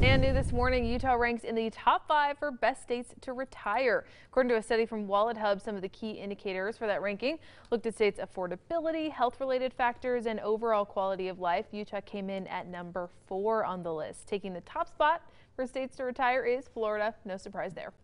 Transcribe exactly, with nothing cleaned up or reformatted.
And new this morning, Utah ranks in the top five for best states to retire. According to a study from Wallet Hub, some of the key indicators for that ranking looked at states' affordability, health-related factors, and overall quality of life. Utah came in at number four on the list. Taking the top spot for states to retire is Florida. No surprise there.